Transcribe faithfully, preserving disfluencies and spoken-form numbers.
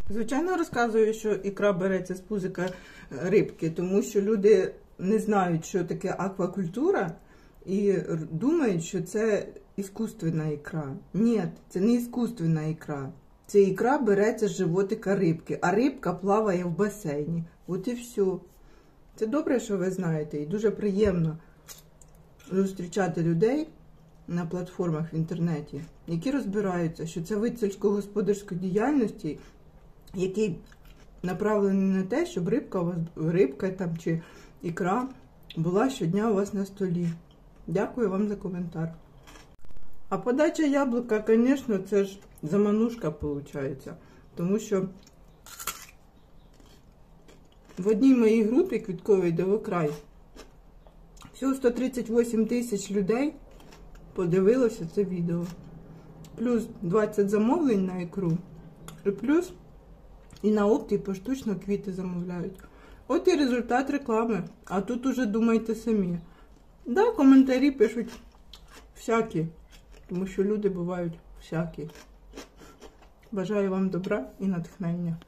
Звичайно, розказую, що ікра береться з пузика рибки, тому що люди не знають, що таке аквакультура, і думають, що це іскусственна ікра. Ні, це не іскусственна ікра. Ця ікра береться з животика рибки, а рибка плаває в басейні. От і все. Це добре, що ви знаєте, і дуже приємно зустрічати людей на платформах в інтернеті, які розбираються, що це вид сільськогосподарської діяльності, який направлений на те, щоб рибка, у вас, рибка там, чи ікра була щодня у вас на столі. Дякую вам за коментар. А подача яблука, звісно, це ж заманушка виходить. Тому що в одній моїй групі квітковій «Дивокрай» всього сто тридцять вісім тисяч людей подивилося це відео. Плюс двадцять замовлень на ікру. І плюс і на опті поштучно квіти замовляють. От і результат реклами. А тут уже думайте самі. Да, коментарі пишуть всякі. Тому що люди бувають всякі. Бажаю вам добра і натхнення.